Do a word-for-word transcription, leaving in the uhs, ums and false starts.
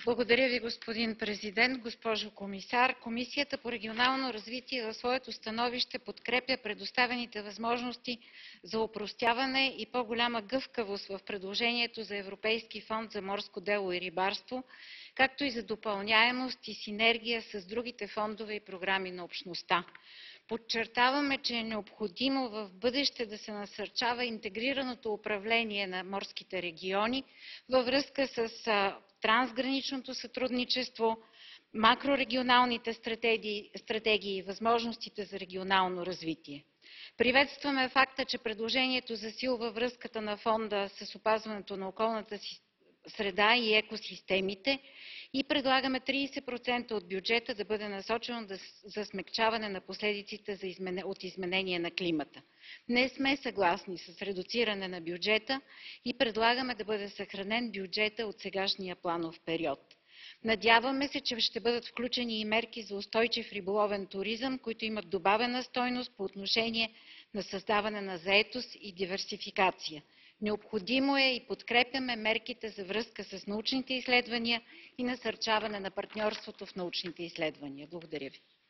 Благодаря ви, господин президент, госпожо комисар. Комисията по регионално развитие в своето становище подкрепя предоставените възможности за опростяване и по-голяма гъвкавост в предложението за Европейски фонд за морско дело и рибарство, както и за допълняемост и синергия с другите фондове и програми на общността. Подчертаваме, че е необходимо в бъдеще да се насърчава интегрираното управление на морските региони във връзка с трансграничното сътрудничество, макрорегионалните стратегии, стратегии и възможностите за регионално развитие. Приветстваме факта, че предложението засилва връзката на фонда с опазването на околната среда и екосистемите и предлагаме тридесет процента от бюджета да бъде насочен за смекчаване на последиците от изменение на климата. Не сме съгласни с редуциране на бюджета и предлагаме да бъде съхранен бюджета от сегашния планов период. Надяваме се, че ще бъдат включени и мерки за устойчив риболовен туризъм, които имат добавена стойност по отношение на създаване на заетост и диверсификация. Необходимо е и подкрепяме мерките за връзка с научните изследвания и насърчаване на партньорството в научните изследвания. Благодаря ви.